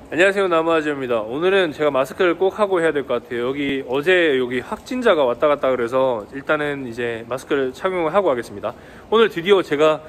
안녕하세요, 나무아지입니다. 오늘은 제가 마스크를 꼭 하고 해야 될 것 같아요. 어제 확진자가 왔다 갔다 그래서 일단은 이제 마스크를 착용을 하고 하겠습니다. 오늘 드디어 제가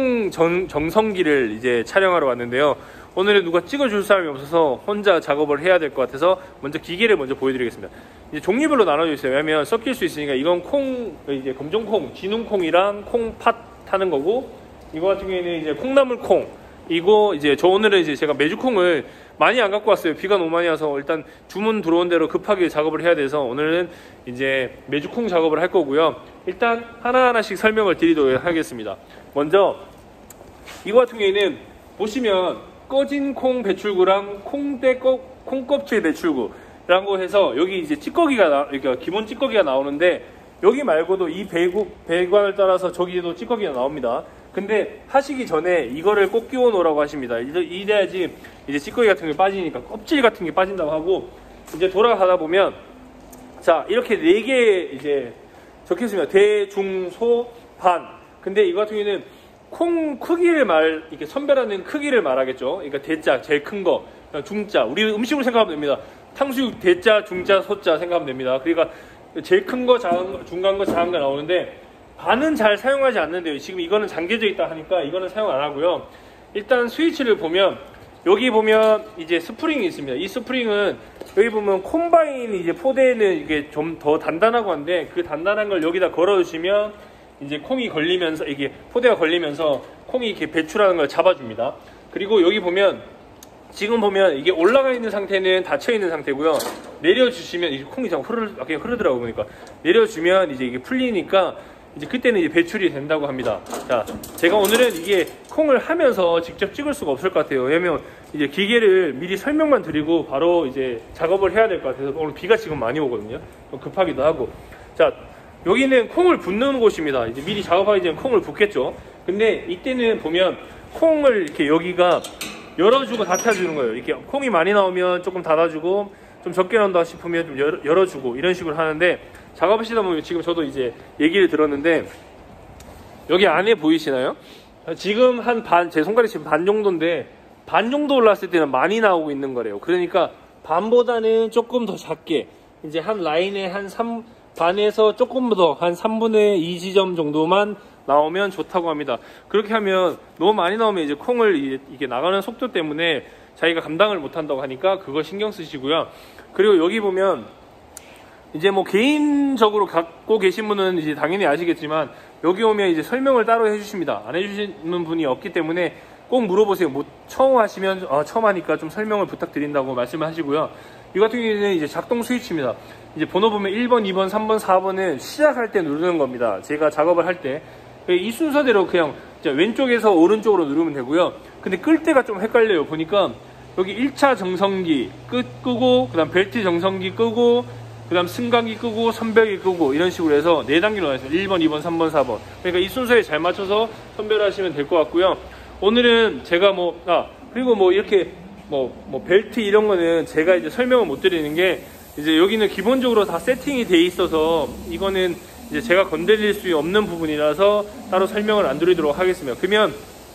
정성기를 이제 촬영하러 왔는데요. 오늘은 누가 찍어줄 사람이 없어서 혼자 작업을 해야 될 것 같아서 먼저 기계를 먼저 보여드리겠습니다. 이제 종류별로 나눠져 있어요. 왜냐면 섞일 수 있으니까 이건 이제 검정콩, 진웅콩이랑 콩팥 하는 거고, 이거 같은 경우에는 이제 콩나물콩. 이거 이제 오늘은 이제 제가 메주콩을 많이 안 갖고 왔어요. 비가 너무 많이 와서 일단 주문 들어온 대로 급하게 작업을 해야 돼서 오늘은 이제 메주콩 작업을 할 거고요. 일단 하나하나씩 설명을 드리도록 하겠습니다. 먼저 이거 같은 경우에는 보시면 꺼진 콩 배출구랑 콩껍질 배출구라고 해서 여기 이제 그러니까 기본 찌꺼기가 나오는데, 여기 말고도 이 배관을 따라서 저기에도 찌꺼기가 나옵니다. 근데 하시기 전에 이거를 꼭 끼워 놓으라고 하십니다. 이래야지 이제 찌꺼기 같은 게 빠지니까, 껍질 같은 게 빠진다고 하고, 이제 돌아가다 보면 자, 이렇게 4개 이제 적혀 있습니다. 대, 중, 소, 반. 근데 이거 같은 경우에는 콩 크기를 이렇게 선별하는 크기를 말하겠죠. 그러니까 대자 제일 큰 거, 중자, 우리 음식으로 생각하면 됩니다. 탕수육 대자, 중자, 소자 생각하면 됩니다. 그러니까 제일 큰 거, 작은 거, 중간 거, 작은 거 나오는데, 반은 잘 사용하지 않는데요. 지금 이거는 잠겨져 있다 하니까 이거는 사용 안 하고요. 일단 스위치를 보면, 여기 보면 이제 스프링이 있습니다. 이 스프링은 여기 보면 콤바인 이제 포대는 이게 좀 더 단단하고 한데, 그 단단한 걸 여기다 걸어 주시면 이제 콩이 걸리면서, 이게 포대가 걸리면서 콩이 이렇게 배출하는 걸 잡아줍니다. 그리고 여기 보면, 지금 보면 이게 올라가 있는 상태는 닫혀 있는 상태고요. 내려주시면 이게 콩이 자꾸 흐르더라고요. 보니까 내려주면 이제 이게 풀리니까 이제 그때는 이제 배출이 된다고 합니다. 자, 제가 오늘은 이게 콩을 하면서 직접 찍을 수가 없을 것 같아요. 왜냐면 이제 기계를 미리 설명만 드리고 바로 이제 작업을 해야 될 것 같아서, 오늘 비가 지금 많이 오거든요. 급하기도 하고. 자, 여기는 콩을 붓는 곳입니다. 이제 미리 작업하기 전에 콩을 붓겠죠. 근데 이때는 보면 콩을 이렇게 여기가 열어주고 닫아주는 거예요. 이렇게 콩이 많이 나오면 조금 닫아주고, 좀 적게 나온다 싶으면 좀 열어주고, 이런 식으로 하는데, 작업하시다 보면 지금 저도 이제 얘기를 들었는데, 여기 안에 보이시나요? 지금 제 손가락이 지금 반 정도인데, 반 정도 올랐을 때는 많이 나오고 있는 거래요. 그러니까 반보다는 조금 더 작게, 이제 한 라인에 반에서 조금 더 한 3분의 2 지점 정도만 나오면 좋다고 합니다. 그렇게 하면 너무 많이 나오면 이제 콩을 이게 나가는 속도 때문에 자기가 감당을 못 한다고 하니까 그거 신경 쓰시고요. 그리고 여기 보면 이제 뭐 개인적으로 갖고 계신 분은 이제 당연히 아시겠지만, 여기 오면 이제 설명을 따로 해주십니다. 안 해주시는 분이 없기 때문에 꼭 물어보세요. 뭐 처음 하시면 처음 하니까 좀 설명을 부탁드린다고 말씀을 하시고요. 이 같은 경우에는 이제 작동 스위치입니다. 이제 번호 보면 1번, 2번, 3번, 4번은 시작할 때 누르는 겁니다. 제가 작업을 할 때 이 순서대로 그냥 왼쪽에서 오른쪽으로 누르면 되고요. 근데 끌 때가 좀 헷갈려요. 보니까 여기 1차 정성기 끄고, 그 다음 벨트 정성기 끄고, 그 다음 승강기 끄고, 선별기 끄고, 이런 식으로 해서 4단계로 나왔어요. 1번, 2번, 3번, 4번. 그러니까 이 순서에 잘 맞춰서 선별하시면 될 것 같고요. 오늘은 제가 그리고 뭐 이렇게 벨트 이런 거는 제가 이제 설명을 못 드리는 게, 이제 여기는 기본적으로 다 세팅이 돼 있어서 이거는 이제 제가 건드릴 수 없는 부분이라서 따로 설명을 안 드리도록 하겠습니다. 그러면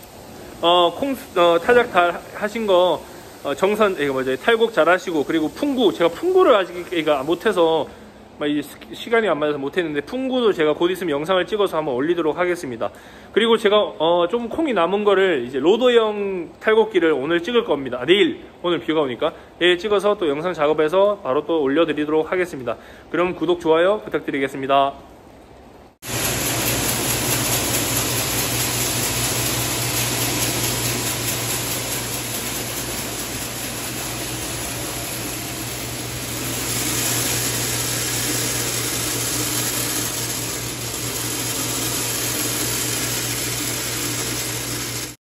타작 다 하신 거, 탈곡 잘 하시고, 그리고 제가 풍구를 아직 못해서 시간이 안 맞아서 못했는데, 풍구도 제가 곧 있으면 영상을 찍어서 한번 올리도록 하겠습니다. 그리고 제가 좀 콩이 남은 거를 이제 로더형 탈곡기를 오늘 찍을 겁니다. 오늘 비가 오니까 내일 찍어서 또 영상 작업해서 바로 또 올려드리도록 하겠습니다. 그럼 구독, 좋아요 부탁드리겠습니다.